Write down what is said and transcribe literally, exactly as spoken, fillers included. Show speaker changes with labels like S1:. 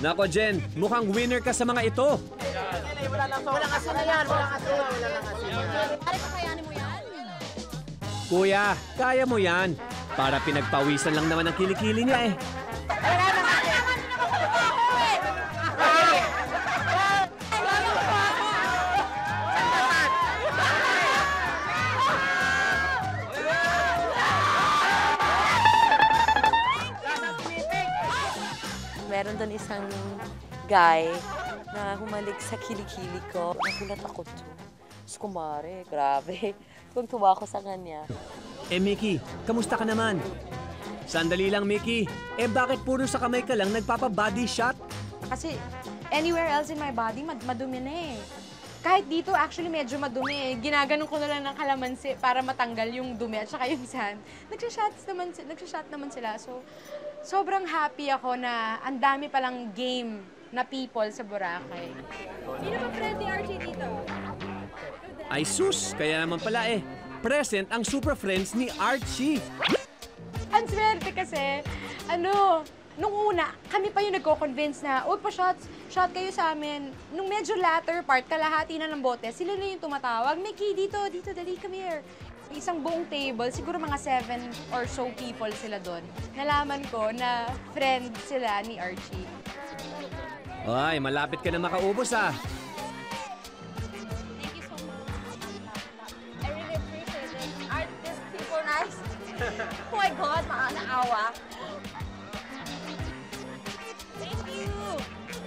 S1: Nako, Jen, mukhang winner ka sa mga ito.
S2: Walang asin na yan, walang asin. Walang asin.
S3: Pare, kakayanin mo yan?
S1: Kuya, kaya mo yan. Para pinagpawisan lang naman ang kilikili niya eh.
S4: Meron doon isang guy na humalik sa kilikili ko. Nagulat ako to. Diyos ko, Mare, grabe. Kung tuwa ako sa kanya.
S1: Eh, Mickey, kamusta ka naman? Sandali lang, Mickey. Eh, bakit puro sa kamay ka lang nagpapa-body shot?
S3: Kasi anywhere else in my body, mad madumi na eh. Kahit dito, actually, medyo madumi eh. Ginaganon ko na lang ng kalamansi para matanggal yung dumi at saka yung sand. Nagsha-shots naman, nagsha-shot naman sila. So, sobrang happy ako na ang dami palang game na people sa Boracay. Sino ba friend ni Archie dito?
S1: Ay sus, kaya naman pala eh. Present ang super friends ni Archie.
S3: Ang swerte kasi, ano, nung una, kami pa yung nagko-convince na, uy, pa-shots, shot kayo sa amin. Nung medyo latter part, kalahati na ng bote, sila na yung tumatawag, Mickey, dito, dito, dali, come here. Isang buong table, siguro mga seven or so people sila doon. Nalaman ko na friend sila ni Archie.
S1: Ay, malapit ka na makaubos ah.
S3: Thank you so much. I really appreciate it. Aren't these people nice? Oh my God, maawa.